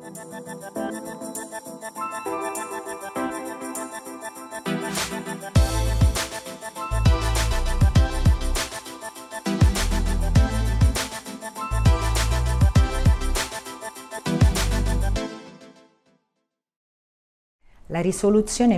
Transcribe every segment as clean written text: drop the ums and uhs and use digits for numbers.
La risoluzione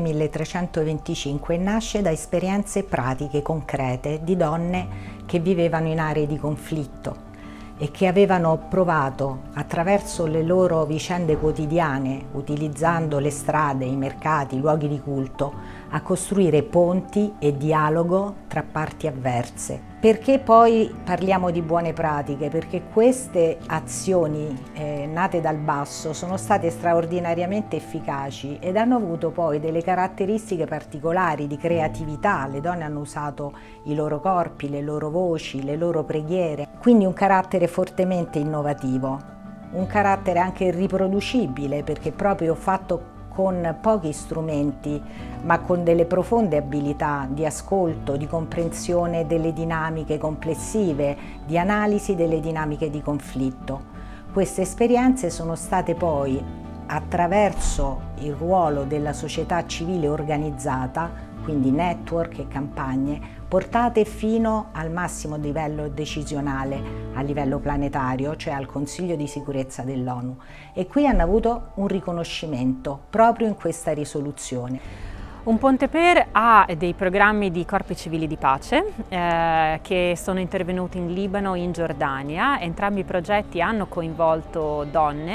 1325 nasce da esperienze pratiche concrete di donne che vivevano in aree di conflitto e che avevano provato, attraverso le loro vicende quotidiane, utilizzando le strade, i mercati, i luoghi di culto, a costruire ponti e dialogo tra parti avverse. Perché poi parliamo di buone pratiche? Perché queste azioni nate dal basso sono state straordinariamente efficaci ed hanno avuto poi delle caratteristiche particolari di creatività. Le donne hanno usato i loro corpi, le loro voci, le loro preghiere, quindi un carattere fortemente innovativo, un carattere anche riproducibile, perché proprio fatto con pochi strumenti, ma con delle profonde abilità di ascolto, di comprensione delle dinamiche complessive, di analisi delle dinamiche di conflitto. Queste esperienze sono state poi, attraverso il ruolo della società civile organizzata, quindi network e campagne, portate fino al massimo livello decisionale, a livello planetario, cioè al Consiglio di sicurezza dell'ONU. E qui hanno avuto un riconoscimento proprio in questa risoluzione. Un Ponte Per ha dei programmi di corpi civili di pace che sono intervenuti in Libano e in Giordania. Entrambi i progetti hanno coinvolto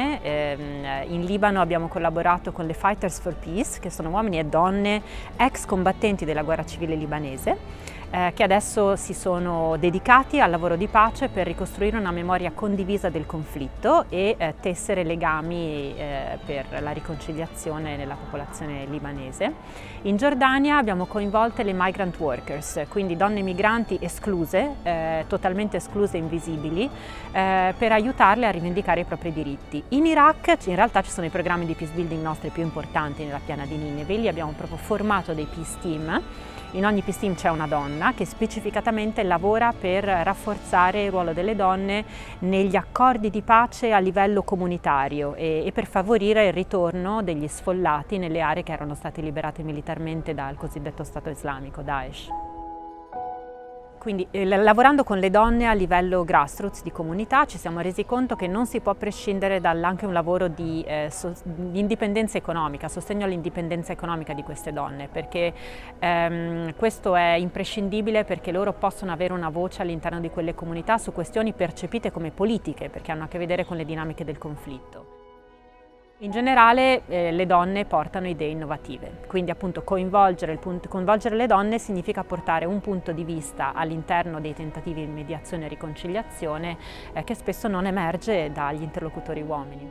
donne. In Libano abbiamo collaborato con le Fighters for Peace, che sono uomini e donne ex combattenti della guerra civile libanese, che adesso si sono dedicati al lavoro di pace per ricostruire una memoria condivisa del conflitto e tessere legami per la riconciliazione nella popolazione libanese. In Giordania abbiamo coinvolte le migrant workers, quindi donne migranti escluse, totalmente escluse e invisibili, per aiutarle a rivendicare i propri diritti. In Iraq in realtà ci sono i programmi di peace building nostri più importanti nella piana di Nineve. Lì abbiamo proprio formato dei peace team. In ogni peace team c'è una donna che specificatamente lavora per rafforzare il ruolo delle donne negli accordi di pace a livello comunitario e per favorire il ritorno degli sfollati nelle aree che erano state liberate militarmente dal cosiddetto Stato islamico, Daesh. Quindi lavorando con le donne a livello grassroots di comunità ci siamo resi conto che non si può prescindere anche un lavoro di indipendenza economica, sostegno all'indipendenza economica di queste donne, perché questo è imprescindibile, perché loro possono avere una voce all'interno di quelle comunità su questioni percepite come politiche, perché hanno a che vedere con le dinamiche del conflitto. In generale le donne portano idee innovative, quindi appunto coinvolgere le donne significa portare un punto di vista all'interno dei tentativi di mediazione e riconciliazione che spesso non emerge dagli interlocutori uomini.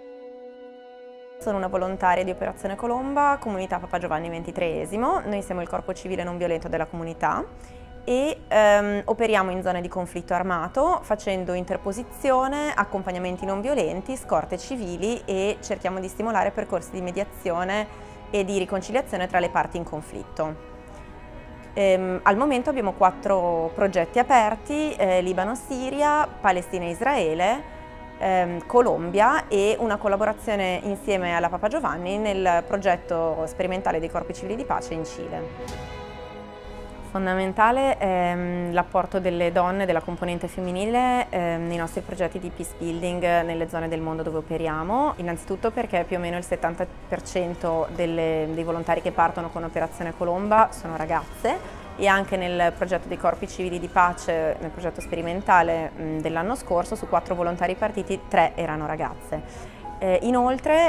Sono una volontaria di Operazione Colomba, comunità Papa Giovanni XXIII. Noi siamo il corpo civile non violento della comunità e operiamo in zone di conflitto armato facendo interposizione, accompagnamenti non violenti, scorte civili e cerchiamo di stimolare percorsi di mediazione e di riconciliazione tra le parti in conflitto. Al momento abbiamo 4 progetti aperti, Libano-Siria, Palestina-Israele, Colombia e una collaborazione insieme alla Papa Giovanni nel progetto sperimentale dei corpi civili di pace in Cile. Fondamentale è l'apporto delle donne, della componente femminile nei nostri progetti di peace building nelle zone del mondo dove operiamo, innanzitutto perché più o meno il 70% dei volontari che partono con Operazione Colomba sono ragazze e anche nel progetto dei corpi civili di pace, nel progetto sperimentale dell'anno scorso, su 4 volontari partiti 3 erano ragazze. Inoltre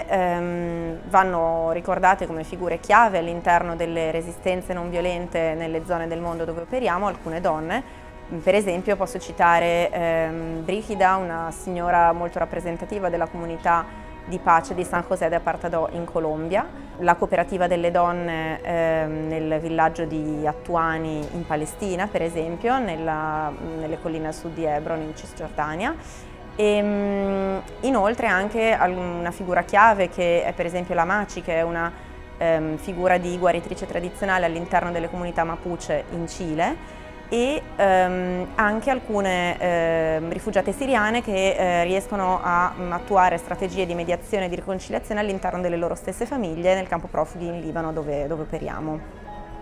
vanno ricordate come figure chiave all'interno delle resistenze non violente nelle zone del mondo dove operiamo alcune donne. Per esempio posso citare Brígida, una signora molto rappresentativa della comunità di pace di San José de Apartadó in Colombia, la cooperativa delle donne nel villaggio di Attuani in Palestina, per esempio, nelle colline a sud di Hebron in Cisgiordania. E inoltre anche una figura chiave che è per esempio la Machi, che è una figura di guaritrice tradizionale all'interno delle comunità Mapuche in Cile, e anche alcune rifugiate siriane che riescono a attuare strategie di mediazione e di riconciliazione all'interno delle loro stesse famiglie nel campo profughi in Libano dove operiamo.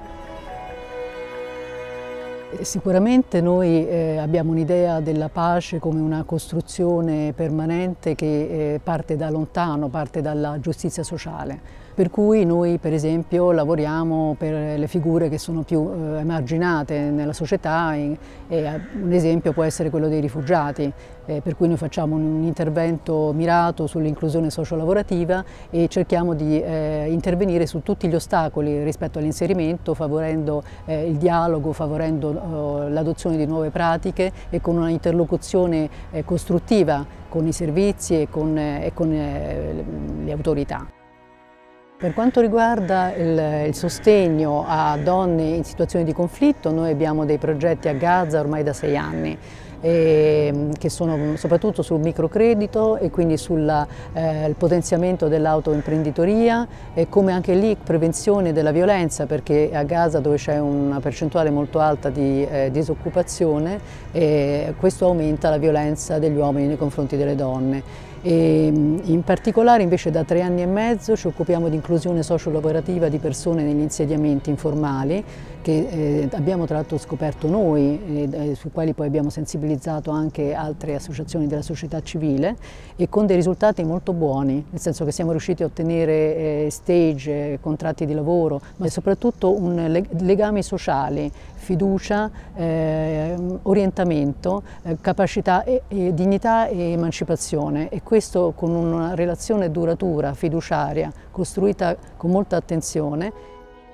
Sicuramente noi abbiamo un'idea della pace come una costruzione permanente che parte da lontano, parte dalla giustizia sociale. Per cui noi per esempio lavoriamo per le figure che sono più emarginate nella società, un esempio può essere quello dei rifugiati, per cui noi facciamo un intervento mirato sull'inclusione sociolavorativa e cerchiamo di intervenire su tutti gli ostacoli rispetto all'inserimento, favorendo il dialogo, favorendo l'adozione di nuove pratiche e con una interlocuzione costruttiva con i servizi e con le autorità. Per quanto riguarda il sostegno a donne in situazioni di conflitto, noi abbiamo dei progetti a Gaza ormai da 6 anni. Che sono soprattutto sul microcredito e quindi sul potenziamento dell'autoimprenditoria e come anche lì prevenzione della violenza, perché a Gaza, dove c'è una percentuale molto alta di disoccupazione, questo aumenta la violenza degli uomini nei confronti delle donne. E in particolare invece da 3 anni e mezzo ci occupiamo di inclusione sociolavorativa di persone negli insediamenti informali che abbiamo tra l'altro scoperto noi, sui quali poi abbiamo sensibilizzato anche altre associazioni della società civile e con dei risultati molto buoni, nel senso che siamo riusciti a ottenere stage, contratti di lavoro, ma soprattutto legami sociali, fiducia, orientamento, capacità, dignità e emancipazione, e questo con una relazione duratura, fiduciaria, costruita con molta attenzione.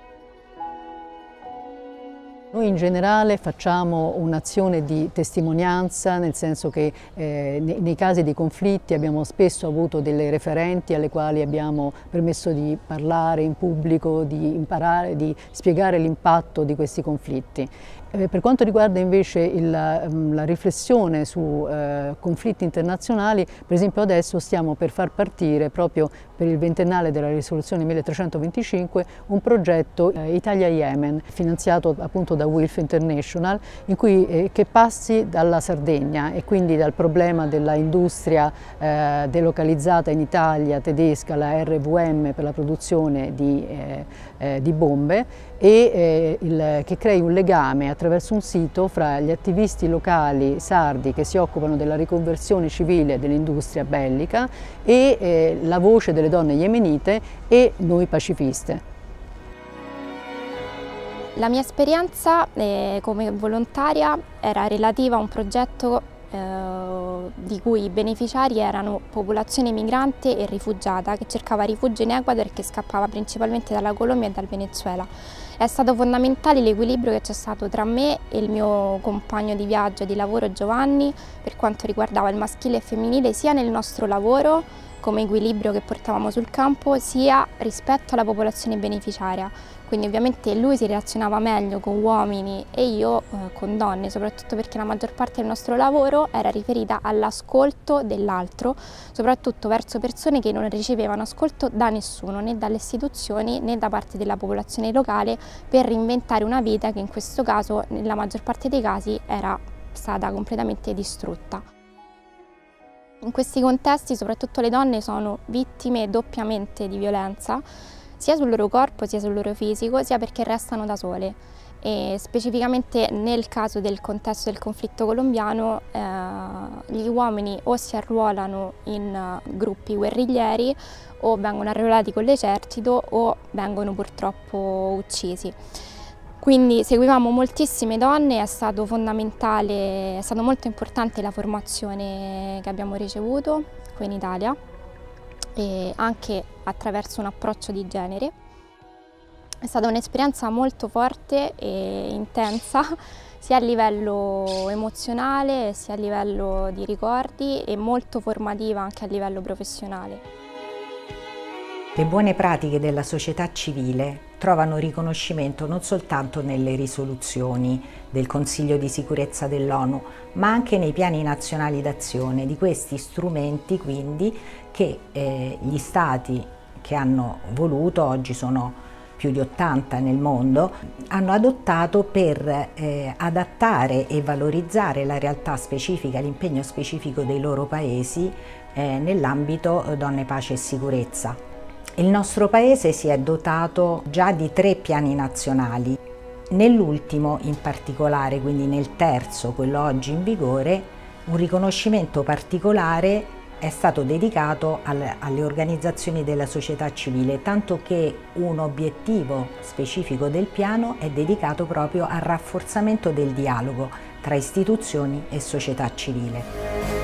Noi in generale facciamo un'azione di testimonianza, nel senso che nei casi di conflitti abbiamo spesso avuto delle referenti alle quali abbiamo permesso di parlare in pubblico, di imparare, di spiegare l'impatto di questi conflitti. Per quanto riguarda invece la riflessione su conflitti internazionali, per esempio adesso stiamo per far partire proprio per il ventennale della risoluzione 1325 un progetto Italia-Yemen, finanziato appunto da WILF International, che passi dalla Sardegna e quindi dal problema della industria delocalizzata in Italia tedesca, la RVM per la produzione di bombe, e che crei un legame attraverso un sito fra gli attivisti locali sardi che si occupano della riconversione civile dell'industria bellica e la voce delle donne yemenite e noi pacifiste. La mia esperienza come volontaria era relativa a un progetto di cui i beneficiari erano popolazione migrante e rifugiata che cercava rifugio in Ecuador e che scappava principalmente dalla Colombia e dal Venezuela. È stato fondamentale l'equilibrio che c'è stato tra me e il mio compagno di viaggio e di lavoro Giovanni per quanto riguardava il maschile e il femminile, sia nel nostro lavoro come equilibrio che portavamo sul campo, sia rispetto alla popolazione beneficiaria. Quindi ovviamente lui si relazionava meglio con uomini e io con donne, soprattutto perché la maggior parte del nostro lavoro era riferita all'ascolto dell'altro, soprattutto verso persone che non ricevevano ascolto da nessuno, né dalle istituzioni né da parte della popolazione locale, per reinventare una vita che in questo caso, nella maggior parte dei casi, era stata completamente distrutta. In questi contesti soprattutto le donne sono vittime doppiamente di violenza, sia sul loro corpo sia sul loro fisico, sia perché restano da sole. E specificamente nel caso del contesto del conflitto colombiano gli uomini o si arruolano in gruppi guerriglieri o vengono arruolati con l'esercito o vengono purtroppo uccisi. Quindi seguivamo moltissime donne, è stato fondamentale, è stato molto importante la formazione che abbiamo ricevuto qui in Italia, e anche attraverso un approccio di genere. È stata un'esperienza molto forte e intensa, sia a livello emozionale, sia a livello di ricordi, e molto formativa anche a livello professionale. Le buone pratiche della società civile trovano riconoscimento non soltanto nelle risoluzioni del Consiglio di sicurezza dell'ONU, ma anche nei piani nazionali d'azione, di questi strumenti quindi che gli Stati che hanno voluto, oggi sono più di 80 nel mondo, hanno adottato per adattare e valorizzare la realtà specifica, l'impegno specifico dei loro paesi nell'ambito donne, pace e sicurezza. Il nostro paese si è dotato già di 3 piani nazionali. Nell'ultimo in particolare, quindi nel terzo, quello oggi in vigore, un riconoscimento particolare è stato dedicato alle organizzazioni della società civile, tanto che un obiettivo specifico del piano è dedicato proprio al rafforzamento del dialogo tra istituzioni e società civile.